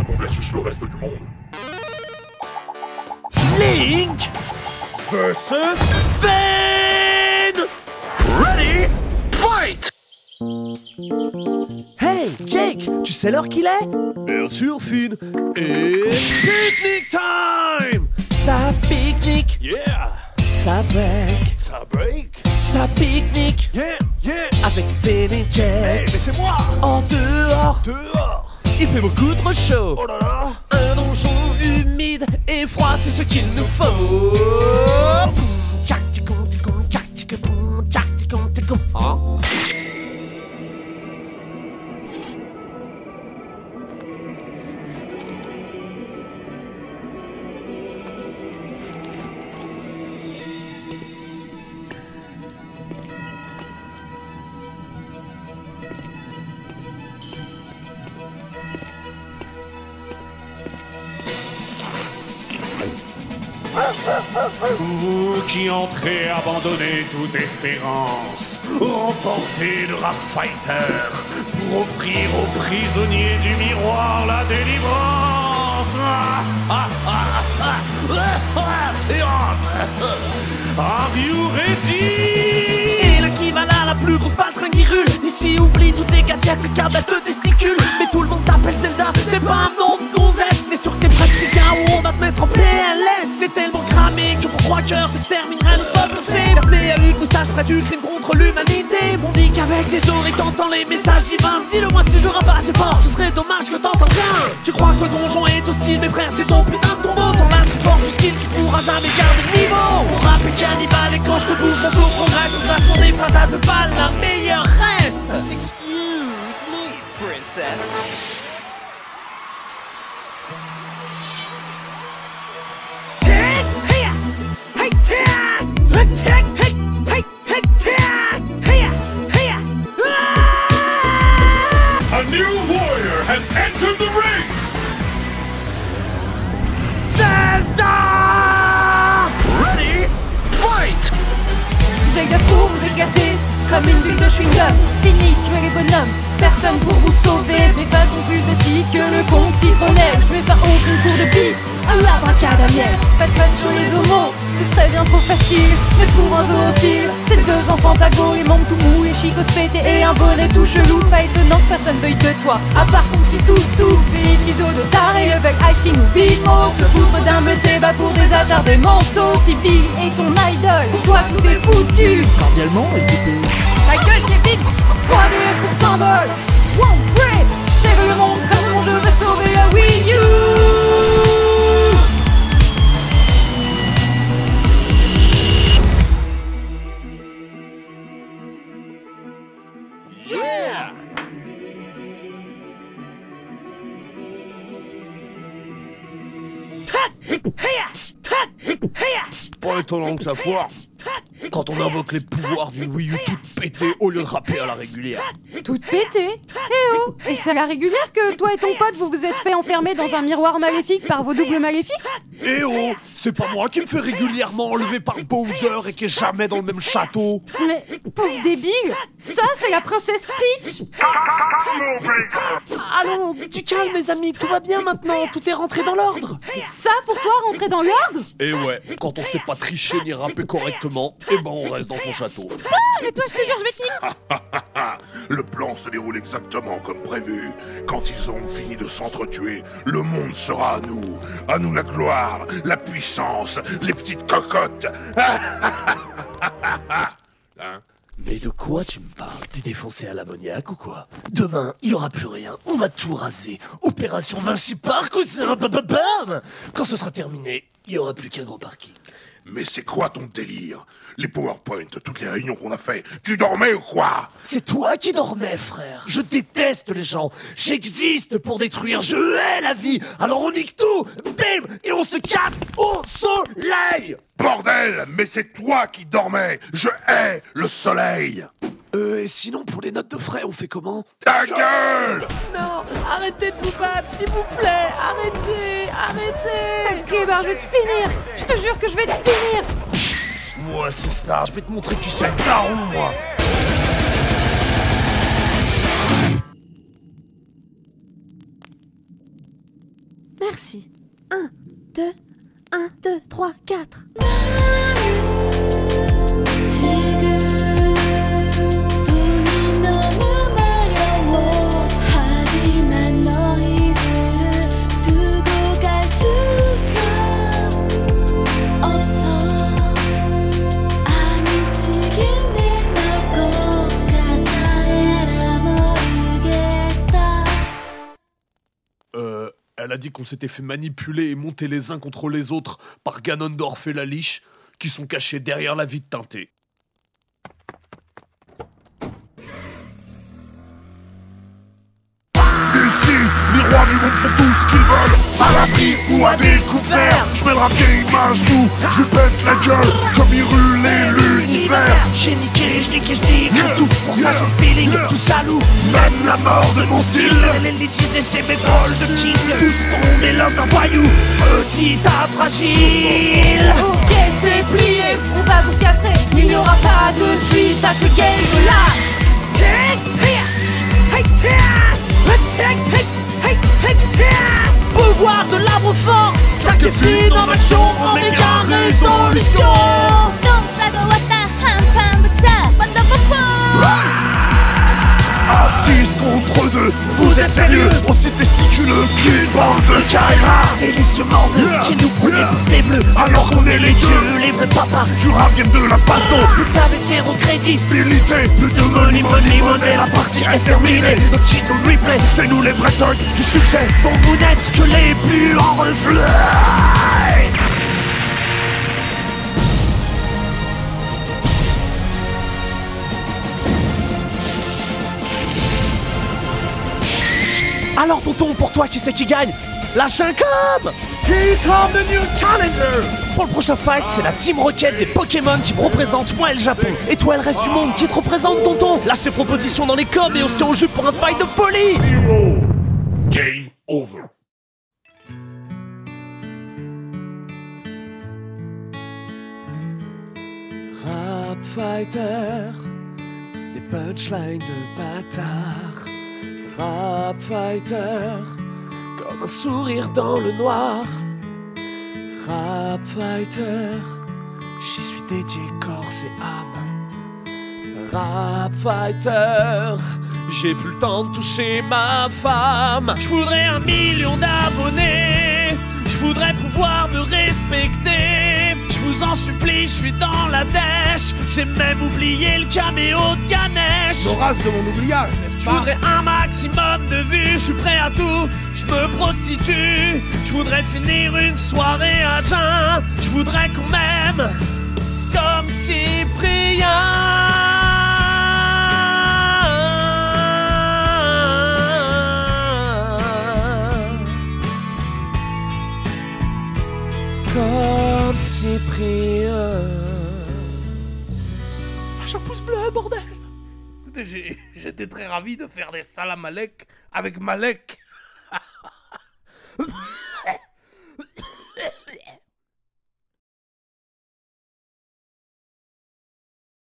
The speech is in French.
versus le reste du monde. Link versus Finn. Ready, fight! Hey, Jake, tu sais l'heure qu'il est? Bien sûr, Finn. It's picnic time! Ça pique-nique. Yeah! Ça break. Ça break. Ça pique-nique. Yeah, yeah! Avec Finn et Jake. Hey, mais c'est moi! En dehors. Dehors! Il fait beaucoup trop chaud. Oh là là! Un donjon humide et froid, c'est ce qu'il nous faut. Hein? Vous qui entrez abandonner toute espérance, remportez le Rap Fighter pour offrir aux prisonniers du miroir la délivrance. Are you ready? Et là qui va là, la plus grosse baltringue qui rule. Ici oublie tous tes gadgets et câbles de testicules. Mais tout le monde t'appelle Zelda, c'est pas un nom de gonzesse. C'est sur tes pratiques où on va te mettre en PLS. C'est tellement cramé que pour 3 cœurs t'exterminerais le peuple fait. Fierté à une moustache près du crime contre l'humanité. On dit qu'avec des oreilles t'entends les messages divins. Dis-le-moi si je rappe pas assez fort, ce serait dommage que t'entends rien. Tu crois que le donjon est hostile, mes frères, c'est ton putain de tombeau. Sans la force du skill, tu pourras jamais garder le niveau. Mon rap est cannibale et quand je te bouffe, mon flow progresse. On place pour des phrases à 2 balles, la meilleure reste. Excuse me, princess. A new warrior has entered the ring! Zelda! Ready, fight! Vous êtes là pour vous éclater, comme une bulle de chewing-gum. Fini de jouer les bonhommes, personne pour vous sauver. Mes phases sont plus assis que le compte citronnet. Je vais pas au concours de beat, à l'abracadamiel. Pas de face sur les homos, ce serait bien trop facile. Mais pour un zoophile, c'est 2 ans sans tago, les membres tout mous, et chicos pétés et un bonnet tout chelou. Pas étonnant que personne veuille de toi, à part ton petit toutou. Fini schizo de taré avec Ice King ou Bimo. Se foutre d'un baiser bas pour des attardés mentaux. Si Bill est ton idol, pour toi tout est foutu. Cordialement, écoutez. Ta gueule Kevin, 3DS pour symbole. One break, je save le monde comme je vais sauver la Wii U. Yeah! Pas étonnant que ça foire quand on invoque les pouvoirs d'une Wii U toute pétée au lieu de rapper à la régulière. Toute pétée. Eh oh, et c'est à la régulière que toi et ton pote vous vous êtes fait enfermer dans un miroir maléfique par vos doubles maléfiques? Eh oh, c'est pas moi qui me fais régulièrement enlever par Bowser et qui est jamais dans le même château. Mais pauvre débile, ça c'est la princesse Peach. Allons, du calme mes amis, tout va bien maintenant, tout est rentré dans l'ordre. Ça pour toi rentrer dans l'ordre? Et ouais, quand on sait pas tricher ni rapper correctement, eh ben on reste dans son château. Ah, mais toi je te jure je vais te niquer. Le plan se déroule exactement comme prévu. Quand ils auront fini de s'entretuer, le monde sera à nous. À nous la gloire, la puissance, les petites cocottes. Hein? Mais de quoi tu me parles? T'es défoncé à l'ammoniaque ou quoi? Demain, il y aura plus rien, on va tout raser. Opération Vinci Park ou c'est un bam. Quand ce sera terminé, il y aura plus qu'un gros parking. Mais c'est quoi ton délire? Les PowerPoint, toutes les réunions qu'on a fait, tu dormais ou quoi? C'est toi qui dormais, frère. Je déteste les gens. J'existe pour détruire. Je hais la vie. Alors on nique tout. Bim. Et on se casse au soleil. Bordel, mais c'est toi qui dormais. Je hais le soleil. Et sinon, pour les notes de frais, on fait comment? Ta gueule! Non, arrêtez de vous battre, s'il vous plaît. Arrêtez. Clébard, je vais te finir. Je te jure que je vais te finir. Ouais, c'est ça. Je vais te montrer qui c'est le daron, moi. Merci. 1, 2, 1, 2, 3, 4. Elle a dit qu'on s'était fait manipuler et monter les uns contre les autres par Ganondorf et la Liche, qui sont cachés derrière la vie de Teinté. Ici, les rois du monde font tout ce qu'ils veulent, à l'abri ou à découvert. Je mets le rap game à genoux, je pète la gueule comme Hyrule et l'univers. J'ai niqué, je nique tout. Pour ça j'ai le feeling, tout saloux. Même la mort de mon style. Les litiges laissés mes balls de king. Tous tombés l'homme d'un voyou, petit à fragile. Ok, c'est plié, on va vous castrer. Il n'y aura pas de suite à ce game-là. Pouvoir de l'arbre force, sacrifie en action, en méga résolution. Assise contre deux, vous êtes sérieux? Aussi testiculeux qu'une bande de Kaira. Délicieux mordeux qui nous prenaient pour des bleus, Alors qu'on est les dieux, les vrais papas. du rap game de la baston. Vous savez, zéro crédit. Milité, plus de money, la partie est terminée. Notre cheat on replay, C'est nous les vrais thugs du succès. dont vous n'êtes que les plus en reflet. Alors tonton, pour toi, qui c'est qui gagne? Lâche un com! Here come the new challenger! Pour le prochain fight, c'est la Team Rocket des Pokémon qui me représente, moi et le Japon. Et toi, le reste du monde, qui te représente, tonton? Lâche tes propositions dans les coms et on se tient au jus pour un fight de folie! Game over. Rap fighter, des punchlines de bâtard. Rap fighter, comme un sourire dans le noir. Rap fighter, j'y suis dédié corps et âme. Rap fighter, j'ai plus le temps de toucher ma femme. Je voudrais 1 million d'abonnés, je voudrais pouvoir me respecter. Je vous en supplie, je suis dans la dèche. J'ai même oublié le caméo de Ganesh. L'orage de mon oubliage, n'est-ce Je pas? voudrais un maximum de vues, je suis prêt à tout, je me prostitue. Je voudrais finir une soirée à jeun. Je voudrais qu'on m'aime comme Cyprien. Comme Cyprien. Lâche un pouce bleu, bordel. Écoutez, j'étais très ravi de faire des salam Malek avec Malek.